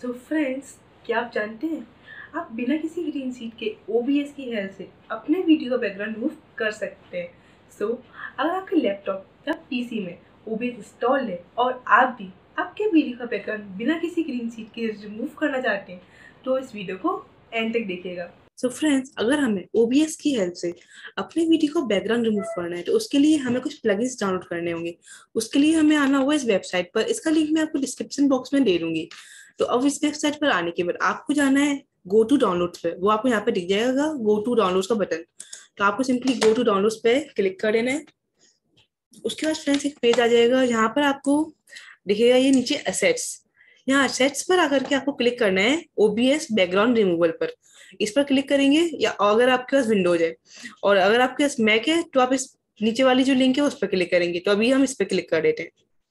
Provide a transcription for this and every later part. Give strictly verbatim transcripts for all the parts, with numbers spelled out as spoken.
So friends, क्या आप जानते हैं आप बिना किसी ग्रीन शीट के ओ बी एस की हेल्प से अपने वीडियो का बैकग्राउंड रिमूव कर सकते हैं। सो so, अगर आपके लैपटॉप या पी सी में ओ बी एस इंस्टॉल है और आप भी आपके वीडियो का बैकग्राउंड बिना किसी ग्रीन शीट के रिमूव करना चाहते हैं तो इस वीडियो को एंड तक देखिएगा। सो so फ्रेंड्स, अगर हमें ओ बी एस की हेल्प से अपने वीडियो का बैकग्राउंड रिमूव करना है तो उसके लिए हमें कुछ प्लगइन्स डाउनलोड करने होंगे। उसके लिए हमें आना होगा इस वेबसाइट पर। इसका लिंक मैं आपको डिस्क्रिप्शन बॉक्स में दे दूंगी। तो अब इस वेबसाइट पर आने के बाद आपको जाना है गो टू डाउनलोड्स पे। वो आपको यहाँ पे दिख जाएगा गो टू डाउनलोड्स का बटन। तो आपको सिंपली गो टू डाउनलोड्स पे क्लिक कर देना है। उसके बाद फ्रेंड्स एक पेज आ जाएगा, यहाँ पर आपको दिखेगा ये नीचे असेट्स। यहाँ असेट्स पर आकर के आपको क्लिक करना है O B S background removal पर। इस पर क्लिक करेंगे, या अगर आपके पास विंडोज है और अगर आपके पास मैक है तो आप इस नीचे वाली जो लिंक है उस पर क्लिक करेंगे। तो अभी हम इस पर क्लिक कर देते हैं।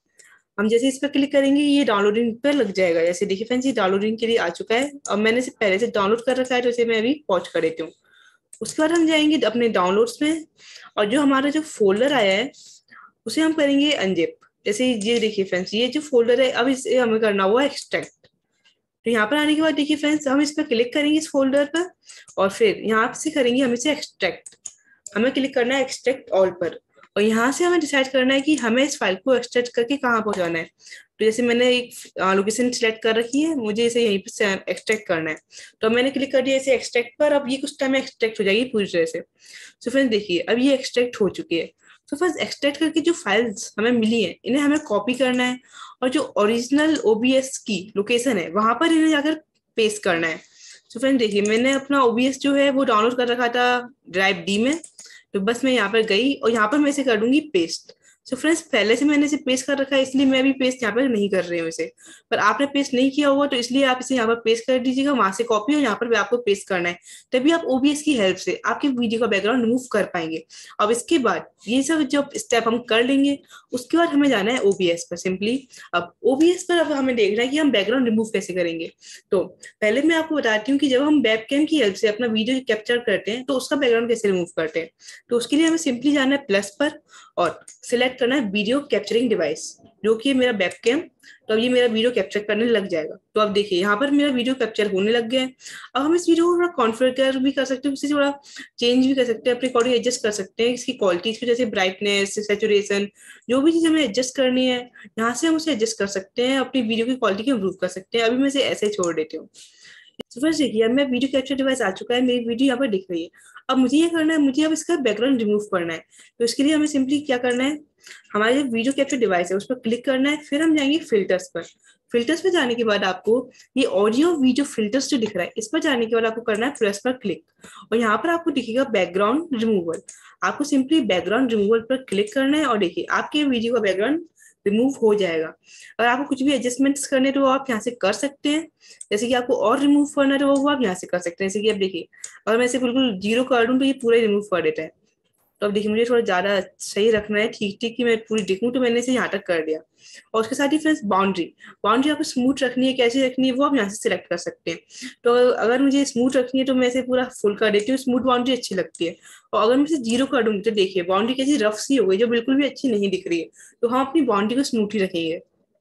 हम जैसे इस पर क्लिक करेंगे ये डाउनलोडिंग पर लग जाएगा। जैसे देखिए फ्रेंड्स, ये डाउनलोडिंग के लिए आ चुका है और मैंने इसे पहले से डाउनलोड कर रखा है, तो इसे मैं अभी पॉज कर देती हूँ। उसके बाद हम जाएंगे अपने डाउनलोड्स में और जो हमारा जो फोल्डर आया है उसे हम करेंगे अनजिप। जैसे ये देखिए फ्रेंड्स, ये जो फोल्डर है अब इसे हमें करना हुआ एक्सट्रैक्ट। तो यहाँ पर आने के बाद देखिए फ्रेंड्स, हम इस पर क्लिक करेंगे इस फोल्डर पर और फिर यहाँ से करेंगे हम इसे एक्सट्रैक्ट। हमें क्लिक करना है एक्सट्रैक्ट ऑल पर और यहाँ से हमें डिसाइड करना है कि हमें इस फाइल को एक्सट्रैक्ट करके कहाँ पहुंचाना है। तो जैसे मैंने एक लोकेशन सिलेक्ट कर रखी है, मुझे इसे यहीं पे एक्सट्रैक्ट करना है। तो मैंने क्लिक कर दिया इसे एक्सट्रैक्ट पर। अब ये कुछ टाइम में एक्सट्रैक्ट हो जाएगी पूरी तरह से। सो फ्रेंड्स देखिए, अब ये एक्सट्रैक्ट हो चुकी है। तो फर्स्ट एक्सट्रैक्ट करके जो फाइल्स हमें मिली है इन्हें हमें कॉपी करना है और जो ओरिजिनल ओ बी एस की लोकेशन है वहां पर इन्हें जाकर पेस्ट करना है। तो फ्रेंड देखिए, मैंने अपना ओ बी एस जो है वो डाउनलोड कर रखा था ड्राइव डी में। तो बस मैं यहाँ पर गई और यहाँ पर मैं इसे कर दूंगी पेस्ट। सो फ्रेंड्स, पहले से मैंने इसे पेस्ट कर रखा है इसलिए मैं अभी पेस्ट यहाँ पर नहीं कर रही हूँ इसे। पर आपने पेस्ट नहीं किया हुआ तो इसलिए आप इसे यहाँ पर पेस्ट कर दीजिएगा, वहां से कॉपी और यहाँ पर भी आपको पेस्ट करना है। तभी आप ओ बी एस की हेल्प से आपके वीडियो का बैकग्राउंड रिमूव कर पाएंगे। अब इसके बाद ये सब जब स्टेप हम कर लेंगे उसके बाद हमें जाना है ओ बी एस पर सिंपली। अब ओ बी एस पर अब हमें देखना है कि हम बैकग्राउंड रिमूव कैसे करेंगे। तो पहले मैं आपको बताती हूँ कि जब हम वेबकैम की हेल्प से अपना वीडियो कैप्चर करते हैं तो उसका बैकग्राउंड कैसे रिमूव करते हैं। तो उसके लिए हमें सिंपली जाना है प्लस पर और सिलेक्ट करना है वीडियो कैप्चरिंग डिवाइस, जो कि मेरा वेबकैम। तो अब ये मेरा वीडियो कैप्चर करने लग जाएगा। तो अब देखिए यहाँ पर मेरा वीडियो कैप्चर होने लग गया है। अब हम इस वीडियो को थोड़ा कॉन्फ़िगर भी कर सकते हैं, इसे थोड़ा चेंज भी कर सकते हैं, अपने अकॉर्डिंग एडजस्ट कर सकते हैं इसकी क्वालिटीज को, जैसे ब्राइटनेस, सैचुरेशन, जो भी चीज़ हमें एडजस्ट करनी है यहाँ से हम उसे एडजस्ट कर सकते हैं, अपनी वीडियो की क्वालिटी को इम्प्रूव कर सकते हैं। अभी मैं इसे ऐसे छोड़ देती हूँ। तो फर्स्ट देखिए, अब मैं वीडियो कैप्चर डिवाइस आ चुका है, मेरी वीडियो यहाँ पर दिख रही है। अब मुझे ये करना है, मुझे अब इसका बैकग्राउंड रिमूव करना है। तो इसके लिए हमें सिंपली क्या करना है, हमारा जो वीडियो कैप्चर डिवाइस है उस पर क्लिक करना है। फिर हम जाएंगे फिल्टर्स पर। फिल्टर्स पर जाने के बाद आपको ये ऑडियो वीडियो फिल्टर्स जो दिख रहा है इस पर जाने के बाद आपको करना है प्लस पर क्लिक और यहाँ पर आपको दिखेगा बैकग्राउंड रिमूवल। आपको सिंपली बैकग्राउंड रिमूवल पर क्लिक करना है और देखिए आपके वीडियो का बैकग्राउंड रिमूव हो जाएगा। अगर आपको कुछ भी एडजस्टमेंट्स करने तो आप यहाँ से कर सकते हैं। जैसे कि आपको और रिमूव करना है तो वो आप यहाँ से कर सकते हैं। जैसे कि अब देखिए, अगर मैं इसे बिल्कुल जीरो कर दूं तो ये पूरा रिमूव कर देता है। तो अब देखिए, मुझे थोड़ा ज्यादा सही रखना है, ठीक ठीक कि मैं पूरी दिखूं, तो मैंने इसे यहाँ तक कर दिया। और उसके साथ ही फ्रेंड्स बाउंड्री बाउंड्री आपको स्मूथ रखनी है, कैसे रखनी है वो आप यहाँ से सिलेक्ट कर सकते हैं। तो अगर मुझे स्मूथ रखनी है तो मैं इसे पूरा फुल कर देती हूँ, स्मूथ बाउंड्री अच्छी लगती है। और अगर मैं इसे जीरो कर दूंगी तो देखिए बाउंड्री कैसी रफ सी हो गई, जो बिल्कुल भी अच्छी नहीं दिख रही है। तो हम अपनी बाउंड्री को स्मूथ ही रखेंगे।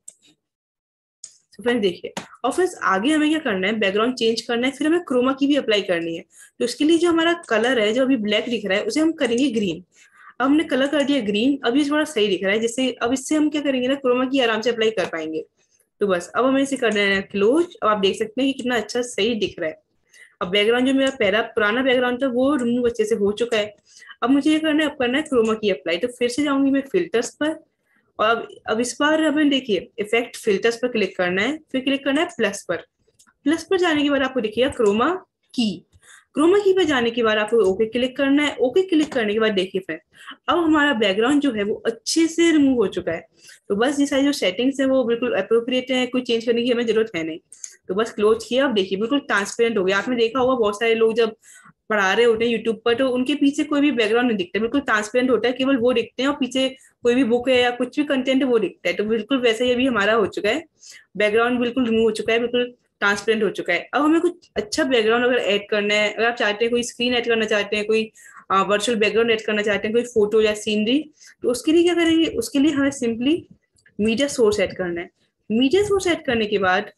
तो फ्रेंड्स देखिए, और फ्रेंड्स आगे हमें क्या करना है, बैकग्राउंड चेंज करना है, फिर हमें क्रोमा की भी अप्लाई करनी है। तो इसके लिए जो हमारा कलर है जो अभी ब्लैक दिख रहा है उसे हम करेंगे ग्रीन। अब हमने कलर कर दिया ग्रीन, अब ये थोड़ा सही दिख रहा है। जैसे अब इससे हम क्या करेंगे ना, क्रोमा की आराम से अप्लाई कर पाएंगे। तो बस अब हमें इसे कर देना है क्लोज। अब आप देख सकते हैं कि कितना अच्छा सही दिख रहा है। अब बैकग्राउंड जो मेरा पहला पुराना बैकग्राउंड था वो रिमूव अच्छे से हो चुका है। अब मुझे ये करना है, अब करना है क्रोमा की अप्लाई। तो फिर से जाऊंगी मैं फिल्टर्स पर और अब अब इस बार हमें देखिए इफेक्ट फिल्टर्स पर क्लिक करना है, फिर क्लिक करना है प्लस पर। प्लस पर जाने के बाद आपको देखिएगा क्रोमा की। क्रोमा की पर जाने के बाद आपको ओके क्लिक करना है। ओके क्लिक करने के बाद देखिए फ्रेंड, अब हमारा बैकग्राउंड जो है वो अच्छे से रिमूव हो चुका है। तो बस ये सारी जो सेटिंग्स है वो बिल्कुल अप्रोप्रिएट है, कोई चेंज करने की हमें जरूरत है नहीं। तो बस क्लोज किया। अब देखिए बिल्कुल ट्रांसपेरेंट हो गया। आपने देखा होगा बहुत सारे लोग जब पढ़ा रहे होते हैं यूट्यूब पर तो उनके पीछे कोई भी बैकग्राउंड नहीं दिखता, बिल्कुल ट्रांसपेरेंट होता है, केवल वो दिखते हैं और पीछे कोई भी बुक है या कुछ भी कंटेंट है वो दिखता है। तो बिल्कुल वैसे ही अभी हमारा हो चुका है, बैकग्राउंड बिल्कुल रिमूव हो चुका है, बिल्कुल ट्रांसपेरेंट हो चुका है। अब हमें कुछ अच्छा बैकग्राउंड अगर ऐड करना है, अगर आप चाहते हैं कोई स्क्रीन ऐड करना चाहते हैं, कोई वर्चुअल बैकग्राउंड ऐड करना चाहते हैं, कोई फोटो या सीनरी, तो उसके लिए क्या करेंगे, उसके लिए हमें सिंपली मीडिया सोर्स ऐड करना है। मीडिया सोर्स ऐड करने के बाद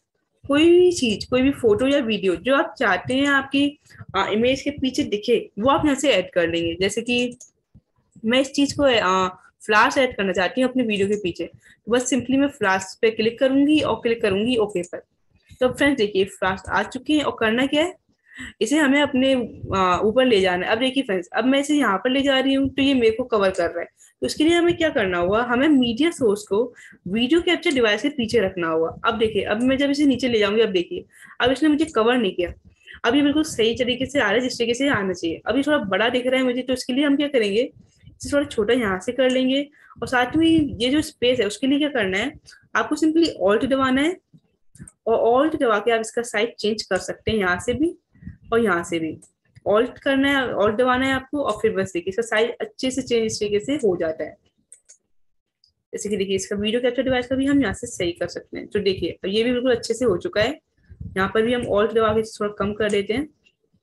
कोई भी चीज, कोई भी फोटो या वीडियो जो आप चाहते हैं आपकी इमेज के पीछे दिखे, वो आप यहाँ से ऐड कर लेंगे। जैसे कि मैं इस चीज को फ्लैश ऐड करना चाहती हूँ अपने वीडियो के पीछे, तो बस सिंपली मैं फ्लैश पे क्लिक करूंगी और क्लिक करूंगी ओके पर। तो फ्रेंड्स देखिए फ्लैश आ चुकी है, और करना क्या है, इसे हमें अपने आ, ऊपर ले जाना है। अब देखिए फ्रेंड्स, अब मैं इसे यहाँ पर ले जा रही हूँ तो ये मेरे को कवर कर रहा है। तो उसके लिए हमें क्या करना होगा, हमें मीडिया सोर्स को वीडियो कैप्चर डिवाइस के पीछे रखना होगा। अब देखिए, अब मैं जब इसे नीचे ले जाऊंगी, अब देखिए अब इसने मुझे कवर नहीं किया। अब ये बिल्कुल सही तरीके से आ रहा है, जिस तरीके से आना चाहिए। अब ये थोड़ा बड़ा दिख रहा है मुझे, तो इसके लिए हम क्या करेंगे, इसे थोड़ा छोटा यहाँ से कर लेंगे। और साथ में ये जो स्पेस है उसके लिए क्या करना है, आपको सिंपली ऑल्ट दबाना है, और ऑल्ट दबा के आप इसका साइज चेंज कर सकते हैं, यहाँ से भी और यहाँ से भी। ऑल्ट करना है, ऑल्ट दबाना है आपको, और फिर बस देखिए इसका साइज अच्छे से चेंज इस तरीके से हो जाता है। जैसे कि देखिए इसका वीडियो कैप्चर डिवाइस का भी हम यहाँ से सही कर सकते हैं। तो देखिए अब ये भी बिल्कुल अच्छे से हो चुका है। यहाँ पर भी हम ऑल्ट दबा के थोड़ा कम कर देते हैं।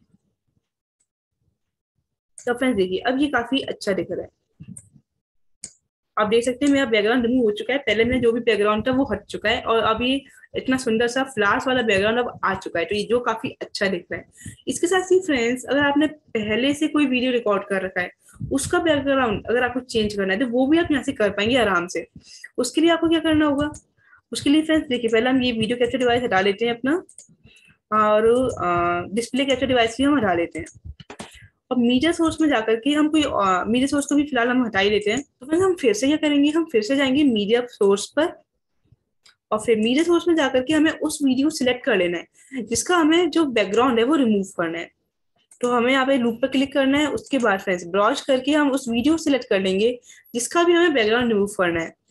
तो फ्रेंड्स देखिए अब ये काफी अच्छा दिख रहा है। आप देख सकते हैं मेरा बैकग्राउंड रिमूव हो चुका है। पहले में जो भी बैकग्राउंड था वो हट चुका है, और अभी इतना सुंदर सा फ्लावर्स वाला बैकग्राउंड अब आ चुका है, तो ये जो काफी अच्छा दिख रहा है। इसके साथ ही फ्रेंड्स, अगर आपने पहले से कोई वीडियो रिकॉर्ड कर रखा है, उसका बैकग्राउंड अगर आपको चेंज करना है तो वो भी आप यहाँ से कर पाएंगे आराम से। उसके लिए आपको क्या करना होगा, उसके लिए फ्रेंड्स देखिए पहले हम ये वीडियो कैप्चर डिवाइस हटा लेते हैं अपना, और डिस्प्ले कैप्चर डिवाइस भी हम हटा लेते हैं। अब मीडिया सोर्स में जाकर के हम कोई मीडिया सोर्स को भी फिलहाल हम हटा ही देते हैं। तो फिर हम फिर से क्या करेंगे, हम फिर से जाएंगे मीडिया सोर्स पर, और फिर मीडिया सोर्स में जाकर के हमें उस वीडियो को सिलेक्ट कर लेना है जिसका हमें जो बैकग्राउंड है वो रिमूव करना है। तो हमें यहाँ पे लूप पर क्लिक करना है। उसके बाद फ्रेंड्स ब्राउज करके हम उस वीडियो को सिलेक्ट कर लेंगे जिसका भी हमें बैकग्राउंड रिमूव करना है।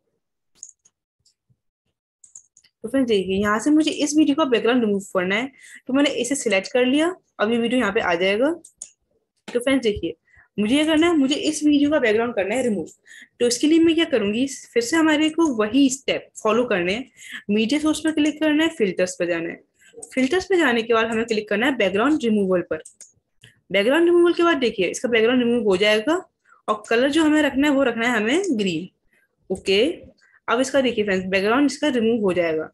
तो फ्रेंड्स देखिए यहाँ से मुझे इस वीडियो का बैकग्राउंड रिमूव करना है, तो मैंने इसे सिलेक्ट कर लिया। अब ये वीडियो यहाँ पे आ जाएगा। तो फ्रेंड्स देखिए मुझे ये करना है, मुझे इस वीडियो का बैकग्राउंड करना है रिमूव। तो इसके लिए मैं क्या करूंगी, फिर से हमारे को वही स्टेप फॉलो करने हैं। मीडिया सोर्स पर क्लिक करना है, फिल्टर्स पर जाना है। फिल्टर्स पे जाने के बाद हमें क्लिक करना है बैकग्राउंड रिमूवल पर। बैकग्राउंड रिमूवल के बाद देखिए इसका बैकग्राउंड रिमूव हो जाएगा, और कलर जो हमें रखना है वो रखना है हमें ग्रीन। ओके, अब इसका देखिए फ्रेंड्स बैकग्राउंड इसका रिमूव हो जाएगा।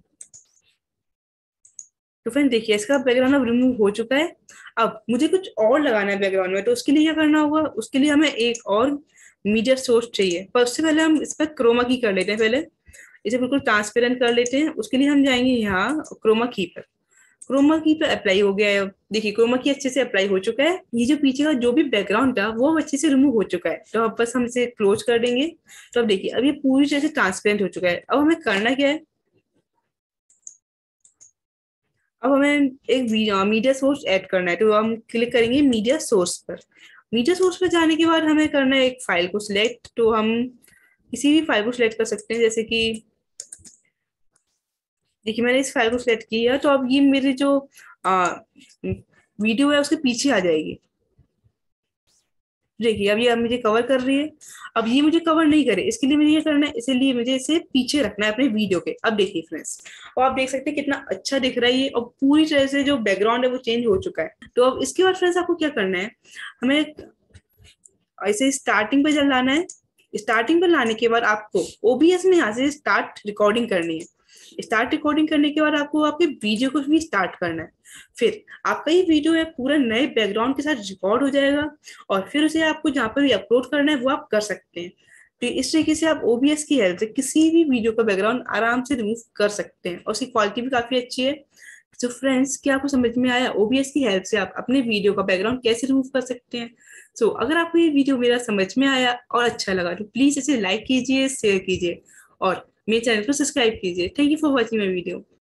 तो फ्रेंड देखिए इसका बैकग्राउंड अब रिमूव हो चुका है। अब मुझे कुछ और लगाना है बैकग्राउंड में, तो उसके लिए क्या करना होगा, उसके लिए हमें एक और मीडिया सोर्स चाहिए। पर उससे पहले हम इस पर क्रोमा की कर लेते हैं। पहले इसे बिल्कुल ट्रांसपेरेंट कर लेते हैं। उसके लिए हम जाएंगे यहाँ क्रोमा की पर। क्रोमा की पे अप्लाई हो गया है। देखिए क्रोमा की अच्छे से अप्लाई हो चुका है। ये जो पीछे का जो भी बैकग्राउंड था वो अच्छे से रिमूव हो चुका है। तो अब बस हम इसे क्लोज कर देंगे। तो अब देखिए अब ये पूरी तरह से ट्रांसपेरेंट हो चुका है। अब हमें करना क्या है, अब हमें एक मीडिया सोर्स ऐड करना है। तो हम क्लिक करेंगे मीडिया सोर्स पर। मीडिया सोर्स पर जाने के बाद हमें करना है एक फाइल को सिलेक्ट। तो हम किसी भी फाइल को सिलेक्ट कर सकते हैं, जैसे कि देखिए मैंने इस फाइल को सिलेक्ट किया। तो अब ये मेरे जो आ, वीडियो है उसके पीछे आ जाएगी। देखिए अब ये अब मुझे कवर कर रही है। अब ये मुझे कवर नहीं करे, इसके लिए मुझे ये करना है, इसलिए मुझे इसे पीछे रखना है अपने वीडियो के। अब देखिए फ्रेंड्स, और आप देख सकते हैं कितना अच्छा दिख रहा है ये, और पूरी तरह से जो बैकग्राउंड है वो चेंज हो चुका है। तो अब इसके बाद फ्रेंड्स आपको क्या करना है, हमें ऐसे स्टार्टिंग पे जब लाना है। स्टार्टिंग पे लाने के बाद आपको ओबीएस में यहाँ से स्टार्ट रिकॉर्डिंग करनी है। स्टार्ट रिकॉर्डिंग करने के बाद आपको आपके वीडियो को भी स्टार्ट करना है। फिर आपका ये वीडियो है पूरा नए बैकग्राउंड के साथ रिकॉर्ड हो जाएगा, और फिर उसे आपको जहाँ पर भी अपलोड करना है वो आप कर सकते हैं। तो इस तरीके से आप ओबीएस की हेल्प से किसी भी वीडियो का बैकग्राउंड आराम से रिमूव कर सकते हैं, और उसकी क्वालिटी भी काफी अच्छी है। तो फ्रेंड्स क्या आपको समझ में आया ओबीएस की हेल्प से आप अपने वीडियो का बैकग्राउंड कैसे रिमूव कर सकते हैं। सो so, अगर आपको ये वीडियो मेरा समझ में आया और अच्छा लगा तो प्लीज इसे लाइक कीजिए, शेयर कीजिए, और मेरे चैनल को सब्सक्राइब कीजिए। Thank you for watching my video.